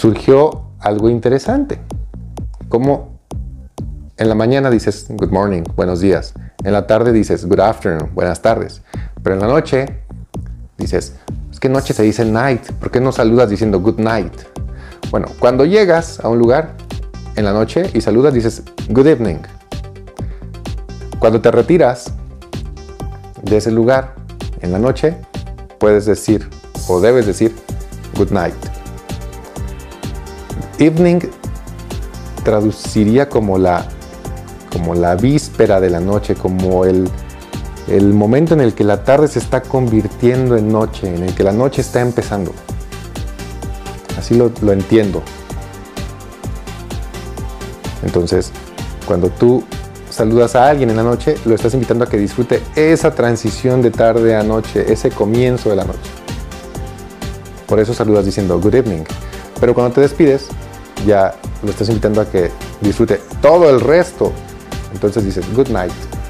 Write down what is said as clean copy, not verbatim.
surgió algo interesante. Como en la mañana dices good morning, buenos días. En la tarde dices good afternoon, buenas tardes. Pero en la noche dices, es que noche se dice night. ¿Por qué no saludas diciendo good night? Bueno, cuando llegas a un lugar en la noche y saludas dices good evening. Cuando te retiras de ese lugar en la noche, puedes decir o debes decir good night. Evening traduciría como la víspera de la noche, como el momento en el que la tarde se está convirtiendo en noche, en el que la noche está empezando. Así lo entiendo. Entonces, cuando tú saludas a alguien en la noche, lo estás invitando a que disfrute esa transición de tarde a noche, ese comienzo de la noche. Por eso saludas diciendo good evening. Pero cuando te despides, ya lo estás invitando a que disfrute todo el resto. Entonces dices good night.